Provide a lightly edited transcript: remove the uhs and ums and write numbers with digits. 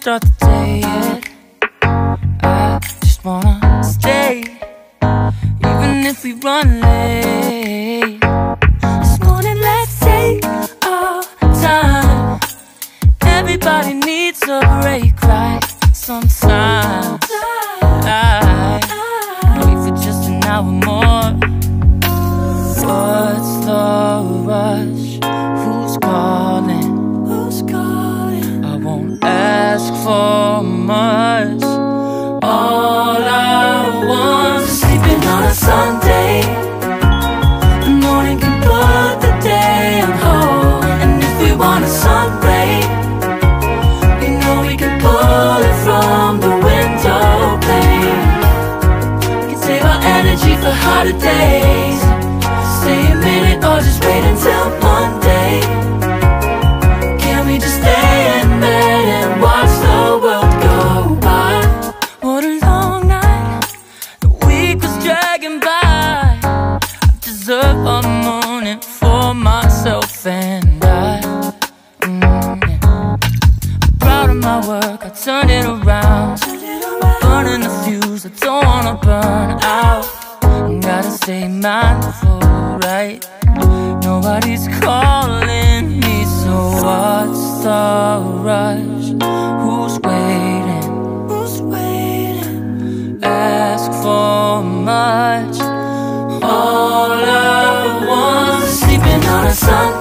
start the day yet. I just wanna stay, even if we run late. This morning, let's take our time. Everybody needs a break, right? Sometimes I wait for just an hour more. What's the rush? Who's calling? Who's calling? I won't ask for much. All I want is sleeping on a Sunday. The morning can put the day on hold. And if we want a sun ray, we know we can pull it from the window pane. We can save our energy for harder days. Stay a minute or just wait until Monday. Can we just stay in bed and watch the world go by? What a long night, the week was dragging by. I deserve a morning for myself and I. I'm proud of my work, I turned it around. I'm burning the fuse, I don't wanna burn out. Gotta stay mindful, right? Nobody's calling me, so what's the rush? Who's waiting? Who's waiting? Ask for much. All I want is sleeping on a Sunday.